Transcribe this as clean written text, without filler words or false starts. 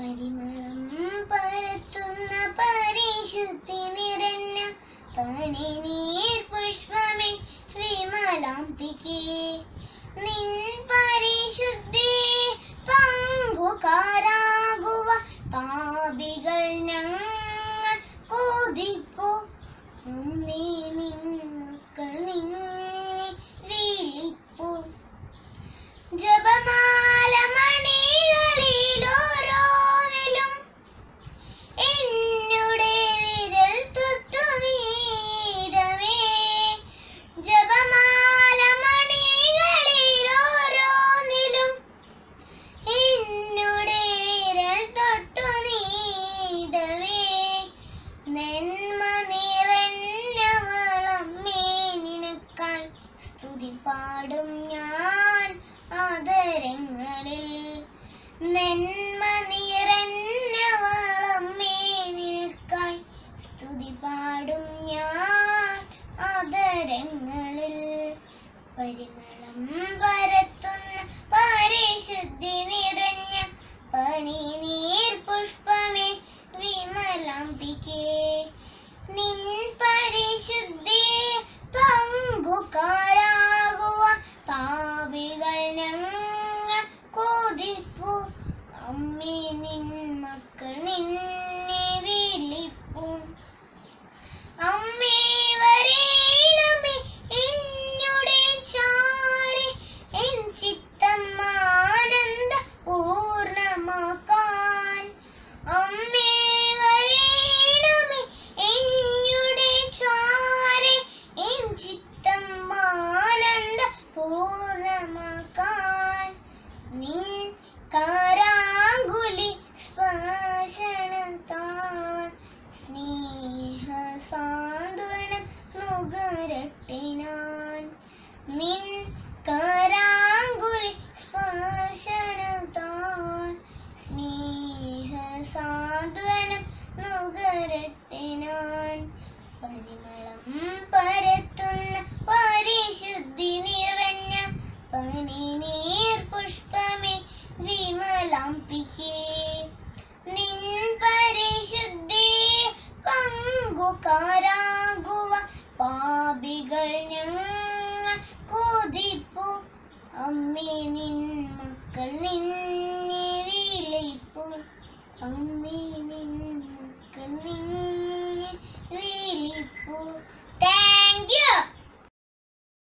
പരിമളം പരത്തുന്ന പരിശുദ്ധി നിറഞ്ഞ പനിനീർ പുഷ്പമേ വിമലാംബികേ, നിൻ പരിശുദ്ധി പങ്കുകാരാകുവ പാപികൾ ഞങ്ങൾ കൊതിപ്പു. അമ്മേ നിൻ മക്കൾ നിന്നെ വിളിപ്പു. ജപമാല മണികളിലോരോന്നിലും എന്നുടെ വിരൽ തൊട്ടു നീരവേ. ജപമാല മണികളിലോരോന്നിലും എന്നുടെ വിരൽ തൊട്ടു നീരവേ. നന്മ നിറഞ്ഞവളമ്മേ നിനക്കായി സ്തുതി പാടും ഞാൻ ആദരങ്ങളിൽ. നന്മ നിറഞ്ഞവളമ്മേ നിനക്കായി സ്തുതി പാടും ഞാൻ ആദരങ്ങളിൽ. പരിമളം പരത്തുന്ന പരിശുദ്ധി നിറഞ്ഞ പനിനീർ പുഷ്പമേ വിമലാംബികേ, നിൻ പരിശുദ്ധി പങ്കുകാരാകുവ പാപികൾ ഞങ്ങൾ കൊതിപ്പു. അമ്മേ നിൻ മക്കൾ നിന്നെ വിളിപ്പു. അമ്മേ വരേണമേ എന്നുടെ ചാരി, എൻ ചിത്തം ആനന്ദ പൂർണ്ണമാക്കാൻ. അമ്മേ വരേണമേ എന്നുടെ ചാരി, എൻ ചിത്തം ആനന്ദ പൂർണ്ണമാക്കാൻ. നിൻ കാരാങ്കുലി സ്പർശനത്താൽ സ്നേഹ സാന്ത്വനം നുകരട്ടെ ഞാൻ. നിൻ കാരാങ്കുലി സ്പർശനത്താൽ സ്നേഹ സാന്ത്വനം നുകരട്ടെ ഞാൻ. പരിമളം പരത്തുന്ന പരിശുദ്ധി നിറഞ്ഞ പനിനീർ പുഷ്പമേ വിമലാംബികേ, നിൻ പരിശുദ്ധി പങ്കുകാരാകുവ പാപികൾ ഞങ്ങൾ കൊതിപ്പു. അമ്മേ നിൻ മക്കൾ നിന്നെ വിളിപ്പു. അമ്മേ നിൻ മക്കൾ നിന്നെ വിളിപ്പു.